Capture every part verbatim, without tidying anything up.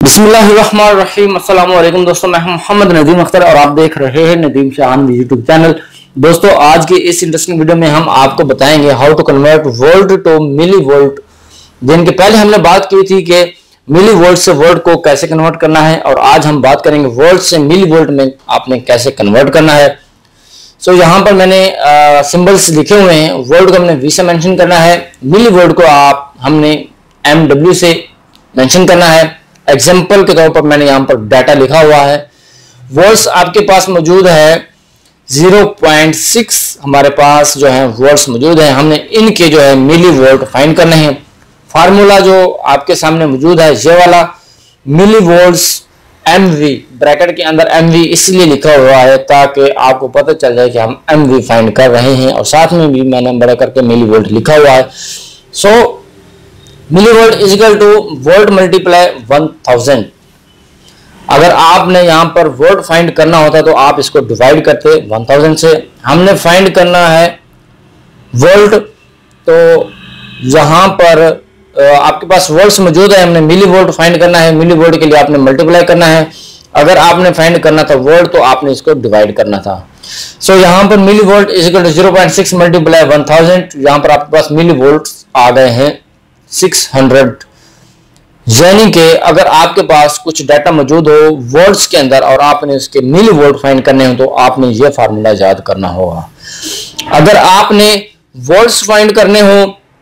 बिस्मिल्लाहिर्रहमानिर्रहीम। अस्सलाम वालेकुम दोस्तों, मैं मोहम्मद नदीम अख्तर और आप देख रहे हैं नदीम शाहान यूट्यूब चैनल। दोस्तों, आज की इस इंटरेस्टिंग वीडियो में हम आपको बताएंगे how to convert volt to millivolt. जिनके पहले हमने बात की थी कि मिली वोल्ट से वोल्ट को कैसे कन्वर्ट करना है, और आज हम बात करेंगे वोल्ट से मिली वोल्ट में आपने कैसे कन्वर्ट करना है। सो so, यहाँ पर मैंने सिंबल्स लिखे हुए हैं। वोल्ट को हमने वी से मेंशन करना है, मिली वोल्ट को आप हमने एम डब्ल्यू से मेंशन करना है। एग्जाम्पल के तौर पर मैंने यहाँ पर डाटा लिखा हुआ है। वोल्ट्स आपके पास मौजूद है ज़ीरो पॉइंट सिक्स, हमारे पास जो है वोल्ट्स मौजूद है। हमने इनके जो है मिली वोल्ट फाइंड करने हैं। फार्मूला जो आपके सामने मौजूद है ये वाला, millivolts M V, bracket के अंदर एम वी इसलिए लिखा हुआ है ताकि आपको पता चल जाए कि हम एम वी फाइंड कर रहे हैं, और साथ में भी मैंने बड़ा करके मिली वोल्ट लिखा हुआ है। So so, millivolt is equal to volt multiply one thousand. अगर आपने यहाँ पर वोल्ट फाइंड करना होता तो आप इसको डिवाइड करते वन थाउजेंड से। हमने फाइंड करना है वोल्ट, तो यहाँ पर आपके पास वोल्ट्स मौजूद है, हमने मिली वोल्ट फाइंड करना है। मिली वोल्ट के लिए आपने मल्टीप्लाई करना है। अगर आपने फाइंड करना था वोल्ट तो आपने इसको डिवाइड करना था। सो so, यहाँ पर millivolt is equal to zero point six multiply one thousand. यहाँ पर आपके पास मिली वोल्ट आ गए हैं सिक्स हंड्रेड। यानी कि अगर आपके पास कुछ डाटा मौजूद हो वोल्ट्स के अंदर और आपने उसके मिली वोल्ट फाइंड करने हो तो आपने ये फार्मूला याद करना होगा। अगर आपने वोल्ट्स फाइंड करने हो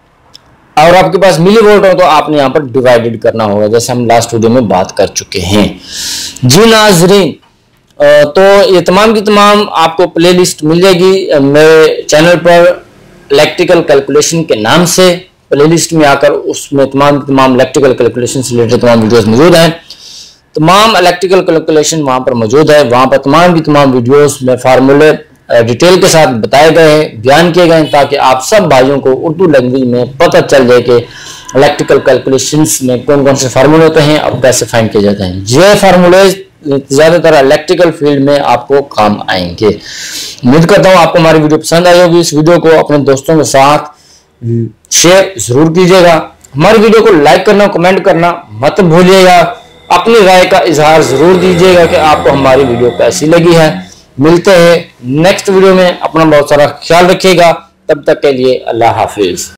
और आपके पास मिली वोल्ट हो तो आपने यहाँ पर डिवाइडेड करना होगा, जैसे हम लास्ट वीडियो में बात कर चुके हैं। जी नाजरीन, तो ये तमाम की तमाम आपको प्लेलिस्ट मिल जाएगी मेरे चैनल पर इलेक्ट्रिकल कैलकुलेशन के नाम से। प्लेलिस्ट में आकर उसमें तमाम तमाम इलेक्ट्रिकल कैलकुलेशन से रिलेटेड तमाम वीडियोस मौजूद हैं। तमाम इलेक्ट्रिकल कैलकुलेशन वहां पर मौजूद है। वहां पर तमाम की तमाम वीडियोस में फार्मूले डिटेल के साथ बताए गए हैं, बयान किए गए हैं, ताकि आप सब भाइयों को उर्दू लैंग्वेज में पता चल जाए कि इलेक्ट्रिकल कैलकुलेशंस में कौन कौन से फार्मूले होते हैं और कैसे फाइंड किए जाते हैं। ये फार्मूले ज्यादातर इलेक्ट्रिकल फील्ड में आपको काम आएंगे। उम्मीद करता हूँ आपको हमारी वीडियो पसंद आई होगी। इस वीडियो को अपने दोस्तों के साथ शेयर जरूर कीजिएगा। हमारी वीडियो को लाइक करना, कमेंट करना मत भूलिएगा। अपनी राय का इजहार जरूर दीजिएगा कि आपको हमारी वीडियो कैसी लगी है। मिलते हैं नेक्स्ट वीडियो में। अपना बहुत सारा ख्याल रखिएगा। तब तक के लिए अल्लाह हाफिज।